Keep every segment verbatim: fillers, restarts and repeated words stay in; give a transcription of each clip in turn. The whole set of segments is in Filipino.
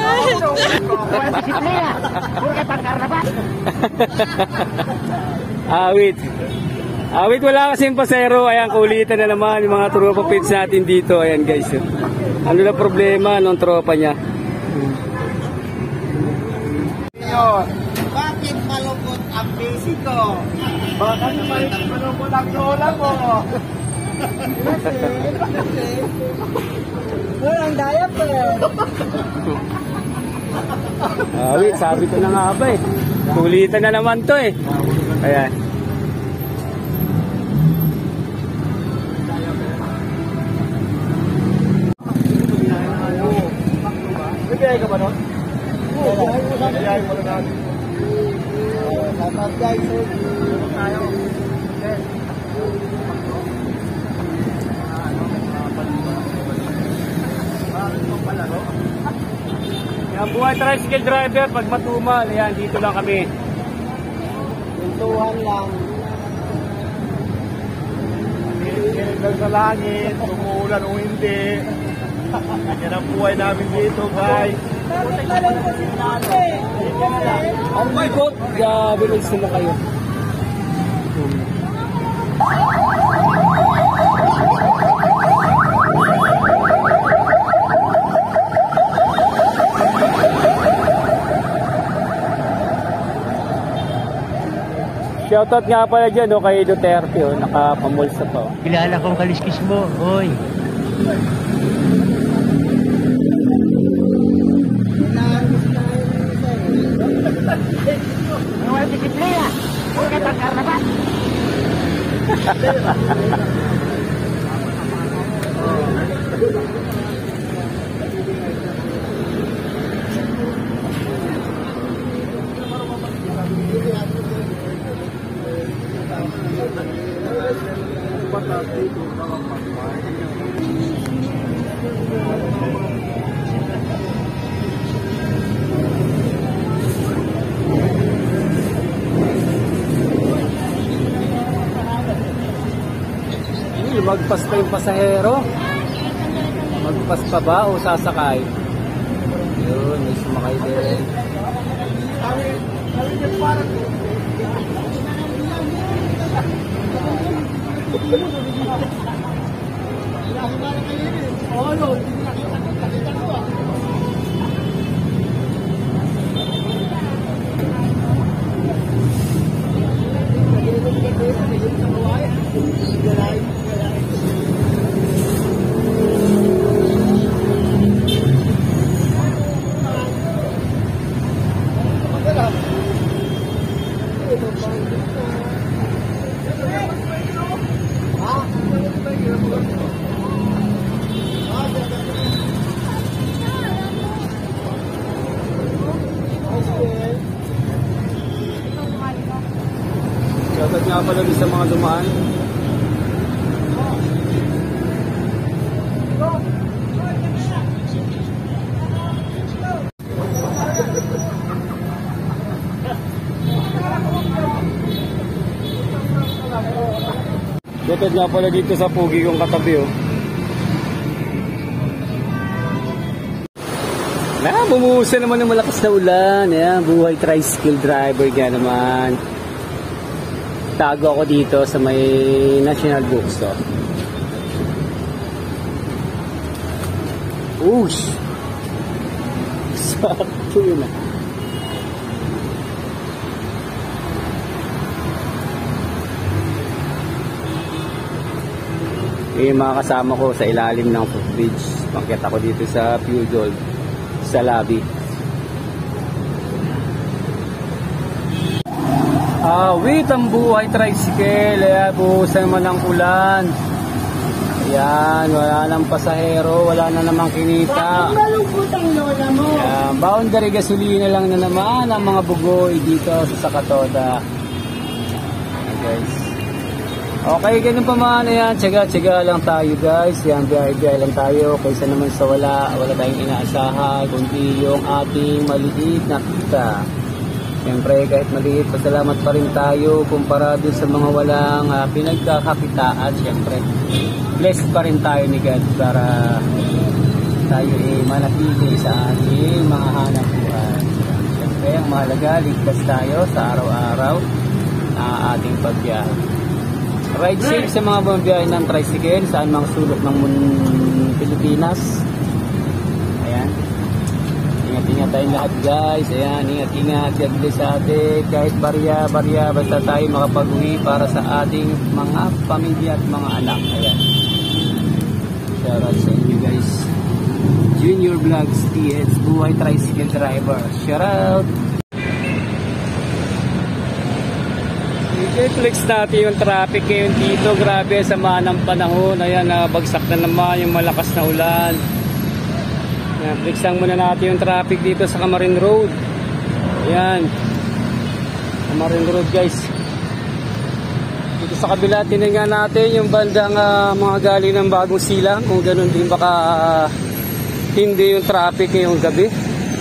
Awit. Awit, wala kasing pasero. Ayan, kulitan na naman yung mga tropa pits natin dito. Ayan guys. Ano na problema nung tropa niya? Bakit malungkot ang basic ko? Bakit malungkot ang lola mo? Walang diaper. Awit, sabi ko na nga ba eh. Kulitan na naman to eh. Ayan. Bibigay ka ba nun? Oo, bibigay mo na natin. Dapat guys, tayo. Yan, buhay tricycle driver, pag matumal, ayan, dito lang kami. Pintuhan lang. Kinikinig lang sa langit, tumuulan o hindi. Yan ang buhay namin dito, guys. Oh my God, grabe lang sila kayo. Shoutout nga pala dyan, no, kay Duterte, oh, nakapamulsa pa. Oh. Kilala kong kaliskis mo, oy. Walang disiplina. Huwag ang karnaval. Magpas pa yung pasahero. Magpas pa ba o sasakay? Yun, may sumakay din. Shoutout nga pala sa mga dumaan. Shoutout nga pala dito sa pugi kong katabi, oh. Na, bumuhusan naman ng malakas na ulan. Ayan, buhay tricycle driver nga naman. Tago ako dito sa may National Bookstore. Ush! Sakto yun ah. Eh, mga kasama ko sa ilalim ng footbridge. Pangkita ko dito sa Pujol, sa lobby. Awit ang buhay tricycle. Ayan, buhusan naman ng ulan. Ayan, wala nang pasahero, wala na namang kinita. Bakit malungkot ang lola mo? Ayan, boundary gasolina lang na naman ang mga bugoy dito sa Sakatoda. Ayan, guys. Okay, ganun pa man. Ayan, tsaga-tsaga lang tayo, guys. Ayan, biyahe-biyahe lang tayo. Kaysa naman sa wala, wala tayong inaasahan, kundi yung ating maliit na kita. Siyempre, kahit maliit, pasalamat pa rin tayo kumpara dun sa mga walang uh, pinagkakakitaan. Siyempre, blessed pa rin tayo ni God para tayo ay manatili sa ating mga hanap buhay. Siyempre, ang mahalaga, ligtas tayo sa araw-araw na ating pagbiyahe. Ride safe sa mga bumabiyahe ng tricycle saan mang sulok ng Pilipinas. Ayan. Ingat-ingat tayong lahat, guys. Ayan, ingat-ingat. God bless sa atin. Kahit barya-barya, basta tayo makapag-uwi para sa ating mga pamilya at mga anak. Ayan. Shout out sa inyo, guys. Junior Vlogs T S, buhay tricycle driver. Shout out. I-flex natin yung traffic ngayon dito. Grabe, sama ng panahon. Ayan, bagsak na naman yung malakas na ulan. Ayan, flexan muna natin yung traffic dito sa Camarin Road. Ayan, Camarin Road, guys. Dito sa kabila, tinignan natin yung bandang uh, mga galing ng Bagong Silang. Kung ganun din baka uh, hindi yung traffic ngayong gabi.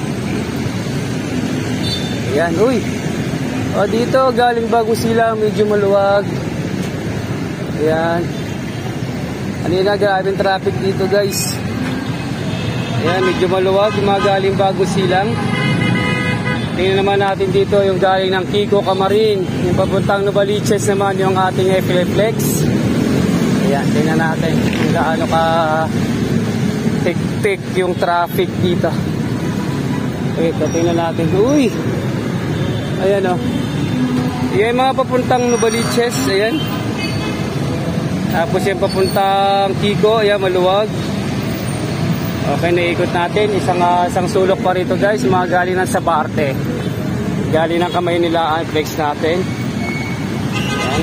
Ayan, uy. O dito, galing Bagong Silang, medyo maluwag. Ayan. Kanina, grabe yung traffic dito, guys. Ayan, medyo maluwag, yung mga galing Bagong Silang. Tingnan naman natin dito yung galing ng Kiko Camarin. Yung papuntang Novaliches naman yung ating F-Flex. Ayan, tingnan natin kung gaano ka tik-tik yung traffic dito. Okay, tingnan natin. Uy! Ayan o. Ayan, mga papuntang Novaliches. Ayan. Tapos yung papuntang Kiko. Ayan, maluwag. Okay, naikot natin. Isang, uh, isang sulok pa rito, guys. Mga galing ng Sabarte. Galing ng kamay nila. Flex natin. Ayan.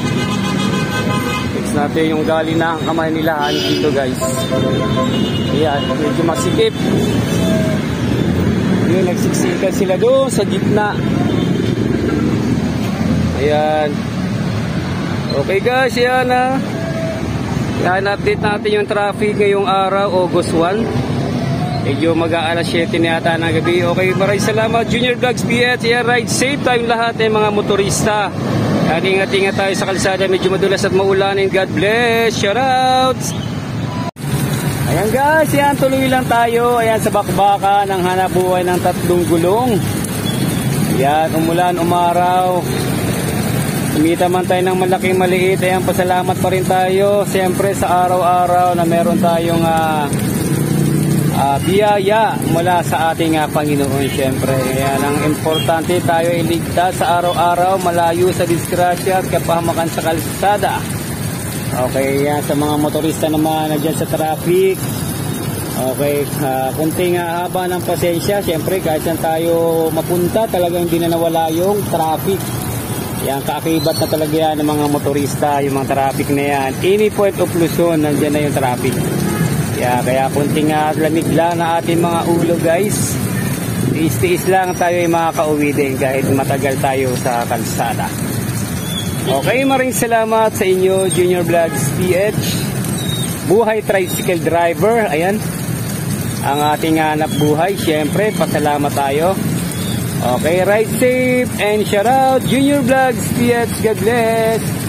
Flex natin yung galing ng kamay nila dito, guys. Ayan, medyo masikip. Ayan, nagsiksikan sila doon sa gitna. Ayan. Okay, guys, ayan na. Ayan, update natin yung traffic ngayong araw, August first. Medyo mag-aalas siyete na yata ng gabi. Okay, maraming salamat, Junior Vlogs P H. Ayan, ride safe tayong lahat ng mga motorista. Ayan, ingat-ingat tayo sa kalsada. Medyo madulas at maulanin. God bless. Shout out. Ayan, guys, ayan, tuloy lang tayo. Ayan, sa bakbakan ng hanabuhay ng tatlong gulong. Ayan, umulan, umaraw. Kumita man tayo ng malaking maliit. Ayan, pasalamat pa rin tayo siyempre sa araw-araw na meron tayong uh, uh, biyaya mula sa ating uh, Panginoon siyempre. Ayan, ang importante tayo ay ligtas sa araw-araw, malayo sa disgrasya at kapahamakan sa kalsada. Okay, ayan, sa mga motorista naman na dyan sa traffic. Okay, uh, kunting uh, haba ng pasensya siyempre kahit saan tayo mapunta talagang hindi na nawala yung traffic. Yan, kaakibat na talaga yan ng mga motorista, yung mga traffic na yan. Any point of Luzon, nandyan na yung traffic. Yan, kaya kunting uh, lamig lang na ating mga ulo, guys. Tiis-tiis lang tayo ay makaka-uwi din kahit matagal tayo sa kalsada. Okay, maraming salamat sa inyo, Junior Vlogs P H. Buhay tricycle driver, ayan. Ang ating hanap buhay, syempre, pasalamat tayo. Okay, ride safe and shout out Junior Vlogs P H. God bless.